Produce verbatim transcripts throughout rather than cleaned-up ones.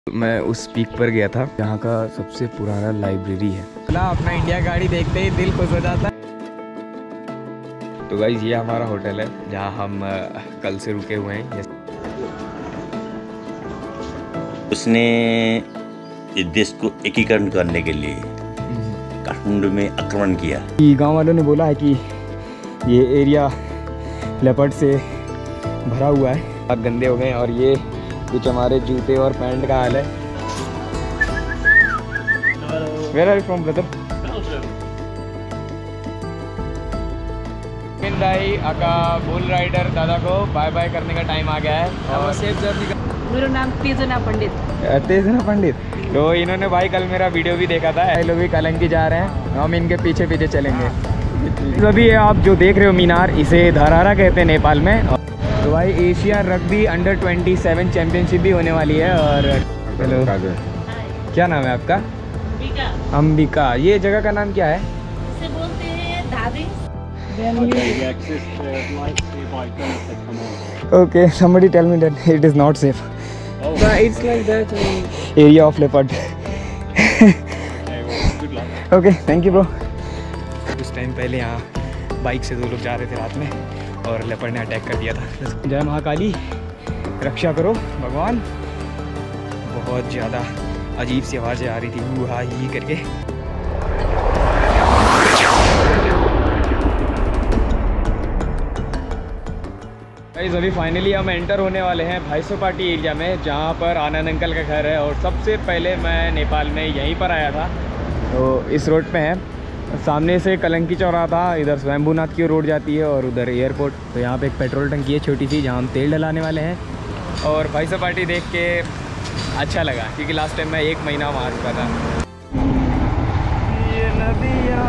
मैं उस पीक पर गया था जहाँ का सबसे पुराना लाइब्रेरी है। अपना इंडिया गाड़ी देखते ही दिल खुश हो जाता है। तो गाइस ये हमारा होटल है जहाँ हम कल से रुके हुए हैं। उसने इस देश को एकीकरण करने के लिए काठमांडू में आक्रमण किया। गांव वालों ने बोला है कि ये एरिया लेपर्ड से भरा हुआ है, बहुत गंदे हो गए। और ये कुछ हमारे जूते और पैंट का हाल है। Where are you from, brother? भाई आका बुल राइडर दादा को बाय बाय करने का टाइम आ गया है और सेफ जर्नी का। मेरा नाम तेजना पंडित। तेजना पंडित। तो इन्होंने भाई कल मेरा वीडियो भी देखा था। ये लोग भी कलंकी जा रहे हैं, हम इनके पीछे पीछे चलेंगे। तो अभी आप जो देख रहे हो मीनार, इसे धरारा कहते हैं नेपाल में। तो भाई Asia rugby under twenty seven championship भी होने वाली है। और हेलो, क्या नाम है आपका? अंबिका। ये जगह का नाम क्या है? इसे बोलते हैं Dhading. Okay, somebody tell me that it is not safe. Oh. But it's like that. Um... Area of leopard. Good luck. Okay, thank you bro. कुछ टाइम पहले यहाँ बाइक से दो लोग जा रहे थे रात में और लेपर्ड ने अटैक कर दिया था। जय महाकाली, रक्षा करो भगवान। बहुत ज़्यादा अजीब सी आवाज़ें आ रही थी, हू हा ही करके। गाइस अभी फाइनली हम एंटर होने वाले हैं भाईसोपाटी एरिया में, जहाँ पर आनंद अंकल का घर है। और सबसे पहले मैं नेपाल में यहीं पर आया था, तो इस रोड पे है। सामने से कलंकी चौराहा था, इधर स्वयंभूनाथ की रोड जाती है और उधर एयरपोर्ट। तो यहाँ पे एक पेट्रोल टंकी है छोटी सी, जहाँ हम तेल डलाने वाले हैं। और भाईसोपाटी देख के अच्छा लगा क्योंकि लास्ट टाइम मैं एक महीना वहाँ रुका था। ये नदियाँ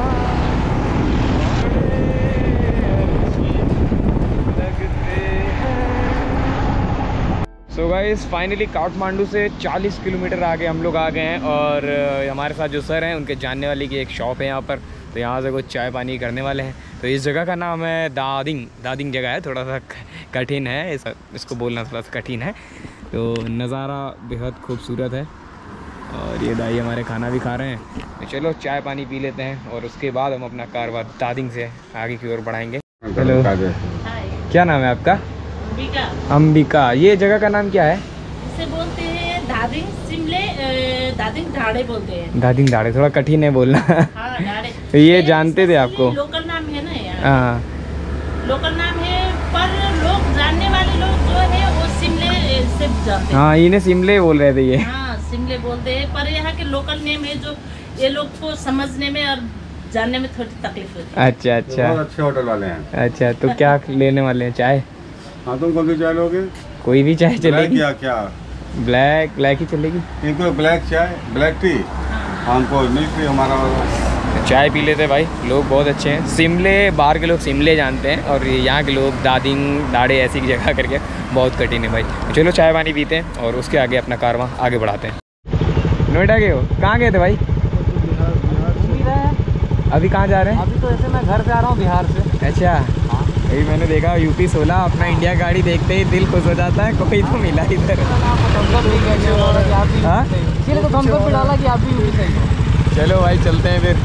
सो गाइस फाइनली काठमांडू से चालीस किलोमीटर आगे हम लोग आ गए हैं। और हमारे साथ जो सर हैं उनके जानने वाली की एक शॉप है यहाँ पर, तो यहाँ से कुछ चाय पानी करने वाले हैं। तो इस जगह का नाम है दादिंग। दादिंग जगह है, थोड़ा सा कठिन है, इस, इसको बोलना थोड़ा सा कठिन है। तो नज़ारा बेहद खूबसूरत है। और ये दाई हमारे खाना भी खा रहे हैं। तो चलो चाय पानी पी लेते हैं और उसके बाद हम अपना कारवार दादिंग से आगे की ओर बढ़ाएंगे। हेलो, क्या नाम है आपका? अंबिका। अंबिका। ये जगह का नाम क्या है? इसे बोलते हैं धादिंग सिमले, दादिंग ढाड़े बोलते हैं। दादिंग ढाड़े थोड़ा कठिन है बोलना। हाँ, ढाड़े। तो ये जानते थे आपको? लोकल नाम है ना यार। हाँ, लोकल नाम है, पर लोग जानने वाले लोग जो है वो सिमले से जानते हैं। हाँ, इन्हें सिमले बोल रहे थे ये। हाँ, सिमले बोलते हैं, पर यहाँ के लोकल नेम है जो ये लोग को समझने में और जानने में थोड़ी तकलीफ होती है। अच्छा अच्छा, बहुत अच्छे होटल वाले हैं। अच्छा, तो क्या लेने वाले हैं? चाय? हाँ, तुम कौन सी चाय लोगे? कोई भी चाय चलेगी? क्या क्या ब्लैक ब्लैक ही चलेगी। इनको ब्लैक चाय, ब्लैक टी, हमको मिल्क टी हमारा वाला। चाय पी लेते भाई, लोग बहुत अच्छे हैं। सिमले बाहर के लोग सिमले जानते हैं और यहाँ के लोग दादिंग दाड़े ऐसी जगह करके बहुत कठिन है भाई। तो चलो चाय पानी पीते हैं और उसके आगे अपना कारवां आगे बढ़ाते हैं। नोएडा गए हो? कहाँ गए थे भाई? अभी कहाँ जा रहे हैं? अभी तो ऐसे मैं घर से आ रहा हूँ बिहार से। अच्छा, अभी मैंने देखा यूपी सोलह, अपना इंडिया गाड़ी देखते ही दिल खुश हो जाता है। कोई तो मिला इधर। हाँ, इसीलिए तो थम्स अप पे डाला कि आप भी यूपी से हो। चलो भाई चलते हैं फिर।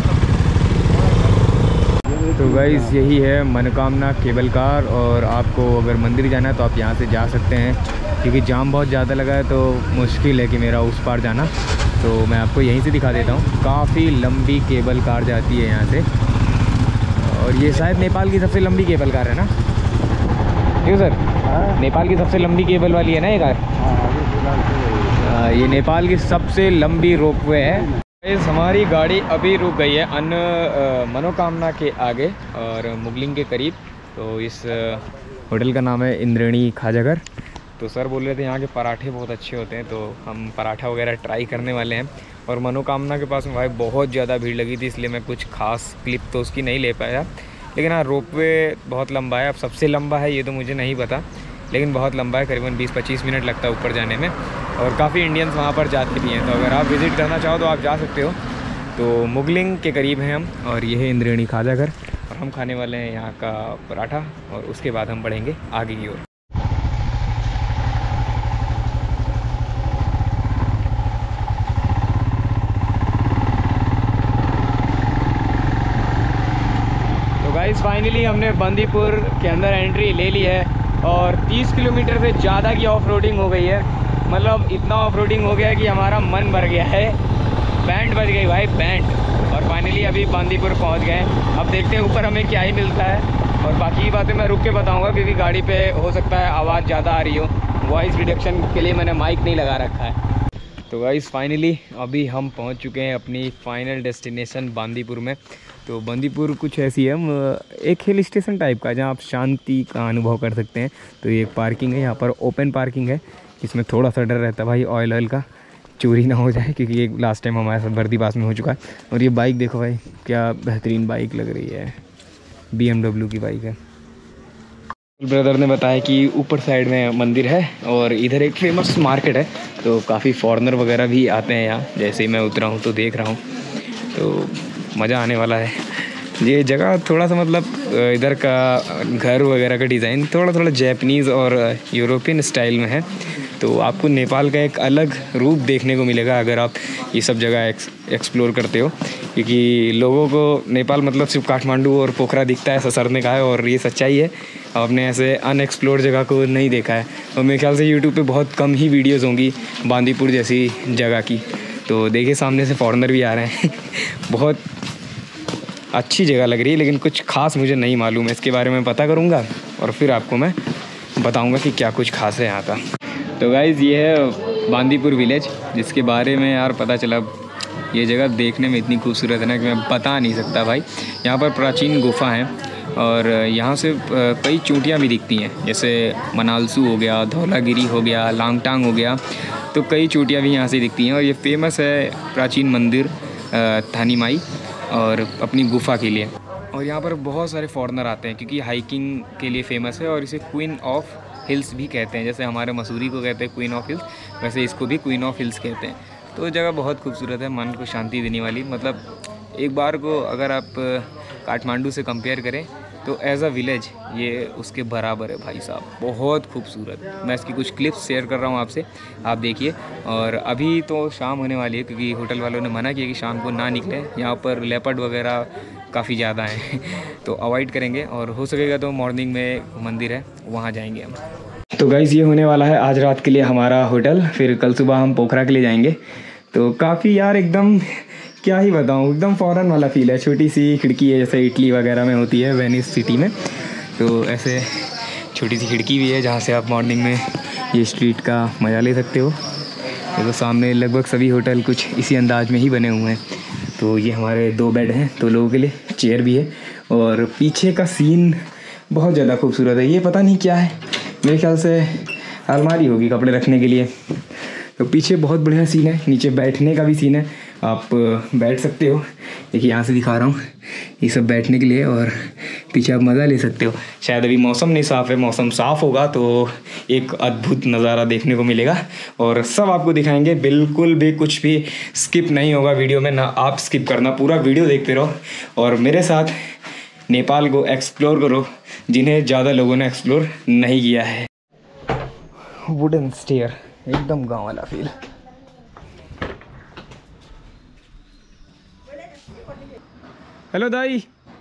तो गाइस यही है मनोकामना केबल कार। और आपको अगर मंदिर जाना है तो आप यहाँ से जा सकते हैं, क्योंकि जाम बहुत ज़्यादा लगा है तो मुश्किल है कि मेरा उस पार जाना। तो मैं आपको यहीं से दिखा देता हूँ। काफ़ी लंबी केबल कार जाती है यहाँ से। और ये शायद नेपाल की सबसे लंबी केबल कार है ना? क्यों सर? हाँ? नेपाल की सबसे लंबी केबल वाली है ना ये कार? हाँ, ये नेपाल की सबसे लंबी रोपवे है। इस हमारी गाड़ी अभी रुक गई है अन मनोकामना के आगे और मुगलिंग के करीब। तो इस होटल का नाम है इंद्रेणी खाजाघर। तो सर बोल रहे थे यहाँ के पराठे बहुत अच्छे होते हैं, तो हम पराठा वगैरह ट्राई करने वाले हैं। और मनोकामना के पास में भाई बहुत ज़्यादा भीड़ लगी थी, इसलिए मैं कुछ खास क्लिप तो उसकी नहीं ले पाया। लेकिन हाँ, रोपवे बहुत लंबा है। अब सबसे लंबा है ये तो मुझे नहीं पता, लेकिन बहुत लंबा है, करीबन बीस पच्चीस मिनट लगता है ऊपर जाने में। और काफ़ी इंडियंस वहाँ पर जाते भी हैं, तो अगर आप विज़िट करना चाहो तो आप जा सकते हो। तो मुगलिंग के करीब हैं हम और ये है इंद्रेणी खाजाघर। और हम खाने वाले हैं यहाँ का पराठा और उसके बाद हम बढ़ेंगे आगे की ओर। गाइस फाइनली हमने बंदीपुर के अंदर एंट्री ले ली है और तीस किलोमीटर से ज़्यादा की ऑफ रोडिंग हो गई है। मतलब इतना ऑफ रोडिंग हो गया है कि हमारा मन भर गया है। बैंड बज गई भाई, बैंड। और फाइनली अभी बंदीपुर पहुंच गए। अब देखते हैं ऊपर हमें क्या ही मिलता है और बाकी की बातें मैं रुक के बताऊंगा, क्योंकि गाड़ी पे हो सकता है आवाज़ ज़्यादा आ रही हो। वॉइस रिडक्शन के लिए मैंने माइक नहीं लगा रखा है। तो गाइस फाइनली अभी हम पहुंच चुके हैं अपनी फाइनल डेस्टिनेशन बंदीपुर में। तो बंदीपुर कुछ ऐसी है, एक हिल स्टेशन टाइप का, जहां आप शांति का अनुभव कर सकते हैं। तो ये एक पार्किंग है, यहाँ पर ओपन पार्किंग है। इसमें थोड़ा सा डर रहता है भाई ऑयल ऑयल का चोरी ना हो जाए, क्योंकि ये लास्ट टाइम हमारे साथ बर्दी पास में हो चुका है। और ये बाइक देखो भाई, क्या बेहतरीन बाइक लग रही है, बी एम डब्ल्यू की बाइक है। ब्रदर ने बताया कि ऊपर साइड में मंदिर है और इधर एक फेमस मार्केट है। तो काफ़ी फॉरेनर वगैरह भी आते हैं यहाँ। जैसे ही मैं उतरा हूँ तो देख रहा हूँ, तो मज़ा आने वाला है। ये जगह थोड़ा सा मतलब इधर का घर वगैरह का डिज़ाइन थोड़ा थोड़ा जैपनीज़ और यूरोपियन स्टाइल में है। तो आपको नेपाल का एक अलग रूप देखने को मिलेगा अगर आप ये सब जगह एक्स, एक्सप्लोर करते हो। क्योंकि लोगों को नेपाल मतलब सिर्फ काठमांडू और पोखरा दिखता है, ससरने का है, और ये सच्चाई है। आपने ऐसे अनएक्सप्लोर्ड जगह को नहीं देखा है। और मेरे ख्याल से यूट्यूब पे बहुत कम ही वीडियोस होंगी बंदीपुर जैसी जगह की। तो देखिए सामने से फॉरेनर भी आ रहे हैं। बहुत अच्छी जगह लग रही है, लेकिन कुछ खास मुझे नहीं मालूम है। इसके बारे में पता करूँगा और फिर आपको मैं बताऊँगा कि क्या कुछ खास है यहाँ का। तो गाइज़ ये है बंदीपुर विलेज, जिसके बारे में यार पता चला ये जगह देखने में इतनी खूबसूरत है ना कि मैं बता नहीं सकता भाई। यहाँ पर प्राचीन गुफा हैं और यहाँ से कई चोटियाँ भी दिखती हैं, जैसे मनालसू हो गया, धौलागिरी हो गया, लांगटांग हो गया। तो कई चोटियाँ भी यहाँ से दिखती हैं। और ये फेमस है प्राचीन मंदिर थानी माई और अपनी गुफा के लिए। और यहाँ पर बहुत सारे फॉरेनर आते हैं क्योंकि हाइकिंग के लिए फेमस है। और इसे क्वीन ऑफ हिल्स भी कहते हैं, जैसे हमारे मसूरी को कहते हैं क्वीन ऑफ हिल्स, वैसे इसको भी क्वीन ऑफ हिल्स कहते हैं। तो जगह बहुत खूबसूरत है, मन को शांति देने वाली। मतलब एक बार को अगर आप काठमांडू से कंपेयर करें तो एज अ विलेज ये उसके बराबर है भाई साहब, बहुत खूबसूरत। मैं इसकी कुछ क्लिप्स शेयर कर रहा हूँ आपसे, आप देखिए। और अभी तो शाम होने वाली है क्योंकि होटल वालों ने मना किया कि शाम को ना निकले। यहाँ पर लेपर्ड वगैरह काफ़ी ज़्यादा हैं तो अवॉइड करेंगे। और हो सकेगा तो मॉर्निंग में मंदिर है वहाँ जाएंगे हम। तो गाइस ये होने वाला है आज रात के लिए हमारा होटल, फिर कल सुबह हम पोखरा के लिए जाएंगे। तो काफ़ी यार एकदम क्या ही बताऊँ, एकदम फॉरेन वाला फील है। छोटी सी खिड़की है जैसे इटली वगैरह में होती है वेनिस सिटी में, तो ऐसे छोटी सी खिड़की भी है जहाँ से आप मॉर्निंग में ये स्ट्रीट का मज़ा ले सकते हो। तो सामने लगभग सभी होटल कुछ इसी अंदाज में ही बने हुए हैं। तो ये हमारे दो बेड हैं, दो लोगों के लिए चेयर भी है। और पीछे का सीन बहुत ज़्यादा खूबसूरत है। ये पता नहीं क्या है, मेरे ख्याल से अलमारी होगी कपड़े रखने के लिए। तो पीछे बहुत बढ़िया सीन है, नीचे बैठने का भी सीन है, आप बैठ सकते हो। देखिए यहाँ से दिखा रहा हूँ, ये सब बैठने के लिए, और पीछे आप मज़ा ले सकते हो। शायद अभी मौसम नहीं साफ़ है, मौसम साफ़ होगा तो एक अद्भुत नज़ारा देखने को मिलेगा और सब आपको दिखाएंगे। बिल्कुल भी कुछ भी स्किप नहीं होगा वीडियो में, ना आप स्किप करना, पूरा वीडियो देखते रहो और मेरे साथ नेपाल को एक्सप्लोर करो, जिन्हें ज़्यादा लोगों ने एक्सप्लोर नहीं किया है। वुडन स्टेयर, एकदम गाँव वाला फील। हेलो दाई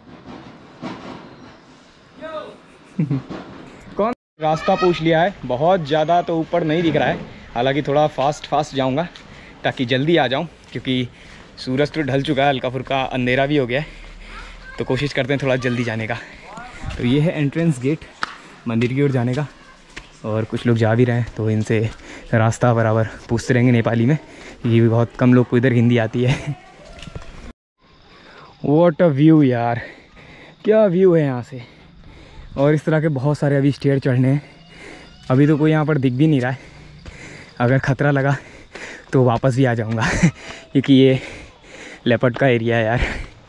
कौन रास्ता पूछ लिया है, बहुत ज़्यादा तो ऊपर नहीं दिख रहा है। हालांकि थोड़ा फास्ट फास्ट जाऊंगा ताकि जल्दी आ जाऊं, क्योंकि सूरज तो ढल चुका है, हल्का फुल्का अंधेरा भी हो गया है। तो कोशिश करते हैं थोड़ा जल्दी जाने का। तो ये है एंट्रेंस गेट मंदिर की ओर जाने का, और कुछ लोग जा भी रहे हैं तो इनसे रास्ता बराबर पूछते रहेंगे नेपाली में। ये भी बहुत कम लोग को इधर हिंदी आती है। व्हाट अ व्यू यार, क्या व्यू है यहाँ से। और इस तरह के बहुत सारे अभी स्टेयर चढ़ने हैं। अभी तो कोई यहाँ पर दिख भी नहीं रहा है, अगर ख़तरा लगा तो वापस भी आ जाऊँगा क्योंकि ये लेपर्ड का एरिया है यार।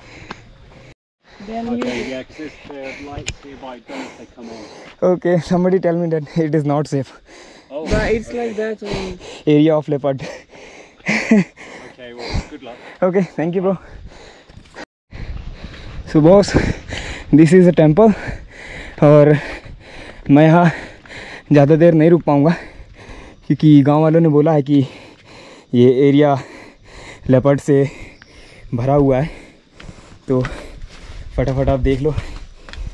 Okay, somebody tell me that it is not safe. Oh, but it's like that. Um, Area of leopard. Okay, well, good luck. Okay, thank you, bro. So, boss, this is a temple, और मैं यहाँ ज़्यादा देर नहीं रुक पाऊँगा क्योंकि गांव वालों ने बोला है कि ये एरिया लेपर्ड से भरा हुआ है। तो फटाफट आप देख लो,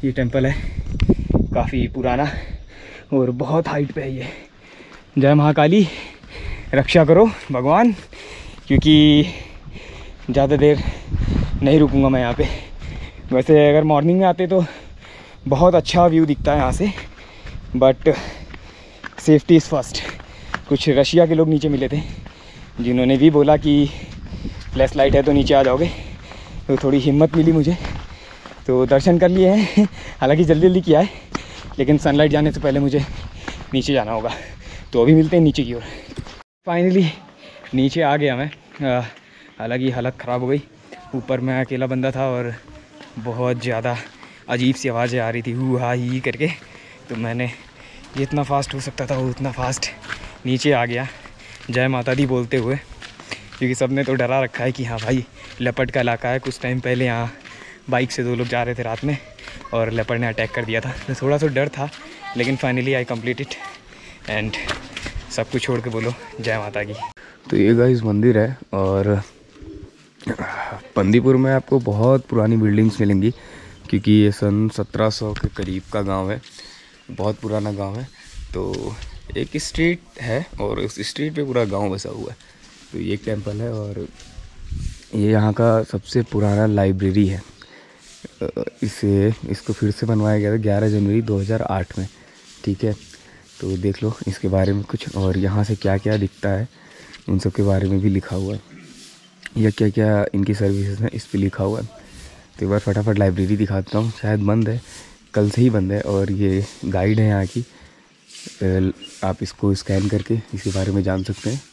ये टेंपल है काफ़ी पुराना और बहुत हाइट पे है ये। जय महाकाली, रक्षा करो भगवान, क्योंकि ज़्यादा देर नहीं रुकूंगा मैं यहाँ पे। वैसे अगर मॉर्निंग में आते तो बहुत अच्छा व्यू दिखता है यहाँ से, बट सेफ्टी इज़ फर्स्ट। कुछ रशिया के लोग नीचे मिले थे जिन्होंने भी बोला कि फ्लैश लाइट है तो नीचे आ जाओगे, तो थोड़ी हिम्मत मिली मुझे, तो दर्शन कर लिए हैं। हालांकि जल्दी जल्दी किया है, लेकिन सनलाइट जाने से पहले मुझे नीचे जाना होगा, तो अभी मिलते हैं नीचे की ओर। फाइनली नीचे आ गया मैं। हालांकि हालत ख़राब हो गई, ऊपर मैं अकेला बंदा था और बहुत ज़्यादा अजीब सी आवाज़ें आ रही थी, हु हा ही करके। तो मैंने जितना फास्ट हो सकता था वो उतना फास्ट नीचे आ गया, जय माता दी बोलते हुए, क्योंकि सब ने तो डरा रखा है कि हाँ भाई लेपर्ड का इलाका है। कुछ टाइम पहले यहाँ बाइक से दो लोग जा रहे थे रात में और लेपर्ड ने अटैक कर दिया था, तो थोड़ा सा डर था, लेकिन finally I complete it and सब कुछ छोड़ के बोलो जय माता की। तो ये गाइस मंदिर है और बंदीपुर में आपको बहुत पुरानी बिल्डिंग्स मिलेंगी, क्योंकि ये सन सत्रह सौ के करीब का गांव है, बहुत पुराना गांव है। तो एक स्ट्रीट है और उस स्ट्रीट पे पूरा गांव बसा हुआ है। तो ये एक टेंपल है और ये यहाँ का सबसे पुराना लाइब्रेरी है। इसे इसको फिर से बनवाया गया था ग्यारह जनवरी दो हज़ार आठ में, ठीक है। तो देख लो इसके बारे में कुछ, और यहाँ से क्या क्या दिखता है उन सब के बारे में भी लिखा हुआ है, या क्या क्या इनकी सर्विसेज हैं इस पर लिखा हुआ है। तो एक बार फटाफट लाइब्रेरी दिखाता हूँ, शायद बंद है, कल से ही बंद है। और ये गाइड है यहाँ की, आप इसको स्कैन करके इसके बारे में जान सकते हैं।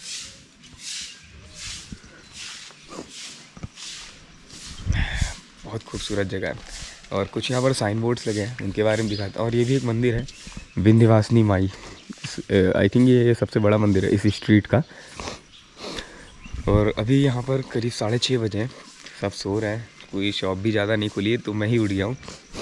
बहुत खूबसूरत जगह है और कुछ यहाँ पर साइन बोर्ड्स लगे हैं, उनके बारे में दिखाता हूँ। और ये भी एक मंदिर है, विंध्यवासिनी माई, आई थिंक ये सबसे बड़ा मंदिर है इस स्ट्रीट का। और अभी यहाँ पर करीब साढ़े छः बजे हैं, सब सो रहे हैं, कोई शॉप भी ज़्यादा नहीं खुली है, तो मैं ही उठ गया हूँ।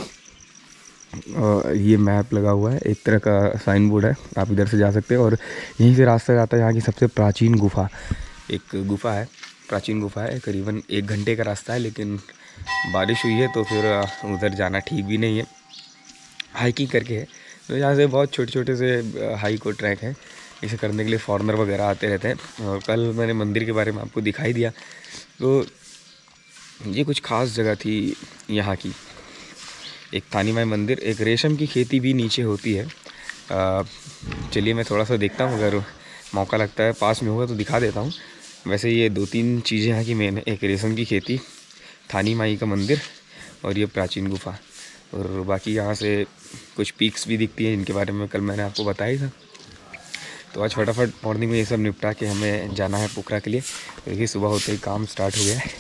ये मैप लगा हुआ है, एक तरह का साइन बोर्ड है, आप इधर से जा सकते हैं। और यहीं से रास्ता जाता है यहाँ की सबसे प्राचीन गुफा, एक गुफा है, प्राचीन गुफा है, करीबन एक घंटे का रास्ता है, लेकिन बारिश हुई है तो फिर उधर जाना ठीक भी नहीं है, हाइकिंग करके है। तो यहाँ से बहुत छोटे छोटे से हाइक और ट्रैक है, इसे करने के लिए फॉरेनर वगैरह आते रहते हैं। और कल मैंने मंदिर के बारे में आपको दिखाई दिया, तो ये कुछ खास जगह थी यहाँ की, एक थानी माई मंदिर, एक रेशम की खेती भी नीचे होती है। चलिए मैं थोड़ा सा देखता हूँ, अगर मौका लगता है पास में होगा तो दिखा देता हूँ। वैसे ये दो तीन चीज़ें यहाँ की मेन है, एक रेशम की खेती, थानी माई का मंदिर और ये प्राचीन गुफा। और बाकी यहाँ से कुछ पीक्स भी दिखती हैं, जिनके बारे में कल मैंने आपको बताया था। तो आज फटाफट मॉर्निंग में ये सब निपटा के हमें जाना है पोखरा के लिए। तो देखिए सुबह होते ही काम स्टार्ट हो गया है,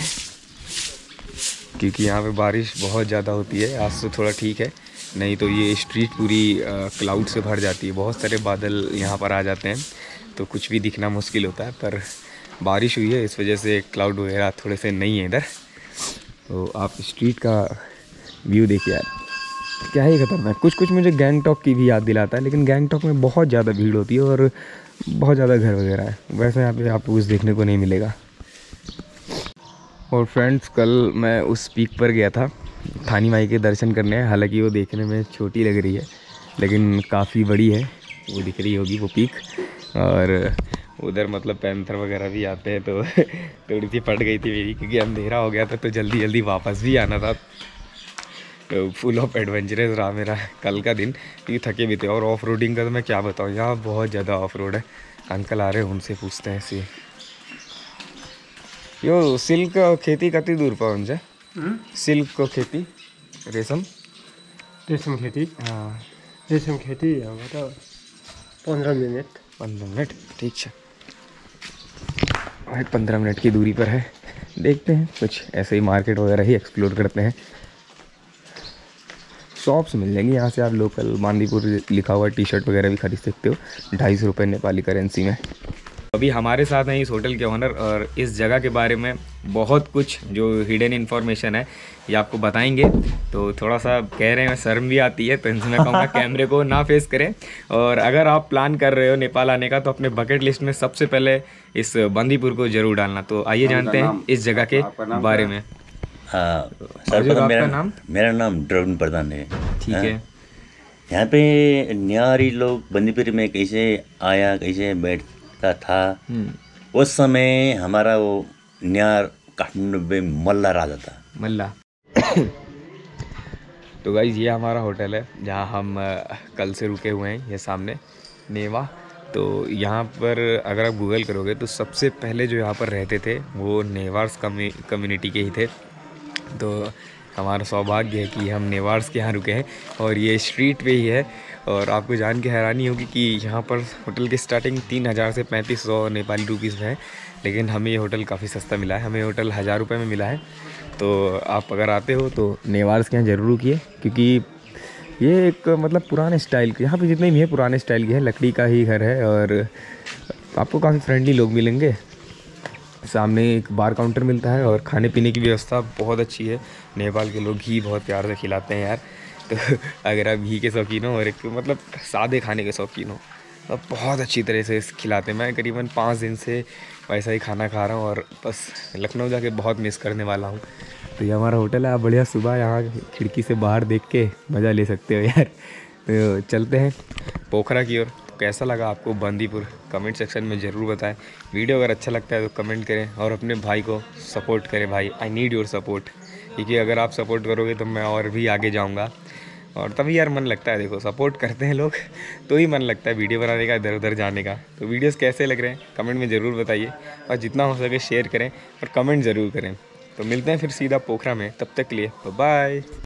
क्योंकि यहाँ पे बारिश बहुत ज़्यादा होती है। आज तो थोड़ा ठीक है, नहीं तो ये स्ट्रीट पूरी क्लाउड से भर जाती है, बहुत सारे बादल यहाँ पर आ जाते हैं, तो कुछ भी दिखना मुश्किल होता है। पर बारिश हुई है, इस वजह से क्लाउड वगैरह थोड़े से नहीं है इधर। तो आप स्ट्रीट का व्यू देखिए यार, क्या ही खतरनाक। कुछ कुछ मुझे गैंगटॉक की भी याद दिलाता है, लेकिन गैंगटॉक में बहुत ज़्यादा भीड़ होती है और बहुत ज़्यादा घर वगैरह है, वैसे यहाँ पे आपको कुछ देखने को नहीं मिलेगा। और फ्रेंड्स, कल मैं उस पीक पर गया था थानी माई के दर्शन करने। हालांकि वो देखने में छोटी लग रही है, लेकिन काफ़ी बड़ी है, वो दिख रही होगी वो पीक। और उधर मतलब पैंथर वगैरह भी आते हैं, तो थोड़ी सी फट गई थी मेरी, क्योंकि अंधेरा हो गया था, तो जल्दी जल्दी वापस भी आना था। तो फुल ऑफ एडवेंचरस रहा मेरा कल का दिन, क्योंकि थके भी थे। और ऑफ रोडिंग का तो मैं क्या बताऊँ, यहाँ बहुत ज़्यादा ऑफ रोड है। अंकल आ रहे हैं, उनसे पूछते हैं ऐसे। यो सिल्क खेती कति दूर पर हुन्छ? सिल्क को खेती, रेशम रेशम खेती, हाँ रेशम खेती यहाँबाट पंद्रह मिनट पंद्रह मिनट ठीक है, और पंद्रह मिनट की दूरी पर है। देखते हैं, कुछ ऐसे ही मार्केट वगैरह ही एक्सप्लोर करते हैं। शॉप्स मिल जाएंगी यहाँ से, आप लोकल बांदीपुर लिखा हुआ टी शर्ट वगैरह भी खरीद सकते हो ढाई सौ रुपये नेपाली करेंसी में। अभी हमारे साथ हैं इस होटल के ओनर, और इस जगह के बारे में बहुत कुछ जो हिडन इन्फॉर्मेशन है ये आपको बताएंगे। तो थोड़ा सा कह रहे हैं, शर्म भी आती है, तो इनसे मैं कहूँगा कैमरे को ना फेस करें। और अगर आप प्लान कर रहे हो नेपाल आने का, तो अपने बकेट लिस्ट में सबसे पहले इस बंदीपुर को जरूर डालना। तो आइए जानते हैं इस जगह के बारे में। हाँ और जो सर्वप्रथम आपका मेरा नाम? मेरा नाम ड्रविन प्रधान है। ठीक हाँ। है। यहाँ पे न्यारी लोग बंदीपुर में कैसे आया कैसे बैठता था, हम्म। उस समय हमारा वो न्यार काठमांडू में मल्ला राजा था। मल्ला। तो गाइज़ ये हमारा होटल है जहाँ हम अ, कल से रुके हुए हैं, ये सामने नेवा। तो यहाँ पर अगर आप गूगल करोगे तो सबसे पहले जो यहाँ पर रहते थे वो नेवार्स कम्युनिटी के ही थे। तो हमारा सौभाग्य है कि हम नेवार्स के यहाँ रुके हैं और ये स्ट्रीट पे ही है। और आपको जान के हैरानी होगी कि यहाँ पर होटल की स्टार्टिंग तीन हज़ार से पैंतीस सौ नेपाली रुपीज़ में है, लेकिन हमें ये होटल काफ़ी सस्ता मिला है। हमें होटल हज़ार रुपये में मिला है। तो आप अगर आते हो तो नेवार्स के यहाँ ज़रूर रुकिए, क्योंकि ये एक मतलब पुराने स्टाइल के, यहाँ पे जितने भी है पुराने स्टाइल के हैं, लकड़ी का ही घर है और आपको काफ़ी फ्रेंडली लोग मिलेंगे। सामने एक बार काउंटर मिलता है और खाने पीने की व्यवस्था बहुत अच्छी है। नेपाल के लोग घी बहुत प्यार से खिलाते हैं यार। तो अगर आप घी के शौकीन हो और एक मतलब सादे खाने के शौकीन हो तो बहुत अच्छी तरह से खिलाते हैं। मैं करीबन पाँच दिन से वैसा ही खाना खा रहा हूँ और बस लखनऊ जाके बहुत मिस करने वाला हूँ। तो ये हमारा होटल है, आप बढ़िया सुबह यहाँ खिड़की से बाहर देख के मज़ा ले सकते हो यार। तो चलते हैं पोखरा की ओर। तो कैसा लगा आपको बंदीपुर कमेंट सेक्शन में ज़रूर बताएं। वीडियो अगर अच्छा लगता है तो कमेंट करें और अपने भाई को सपोर्ट करें। भाई आई नीड योर सपोर्ट, क्योंकि अगर आप सपोर्ट करोगे तो मैं और भी आगे जाऊँगा और तभी यार मन लगता है। देखो सपोर्ट करते हैं लोग तो ही मन लगता है वीडियो बनाने का, इधर उधर जाने का। तो वीडियोस कैसे लग रहे हैं कमेंट में ज़रूर बताइए और जितना हो सके शेयर करें और कमेंट ज़रूर करें। तो मिलते हैं फिर सीधा पोखरा में, तब तक के लिए बाय।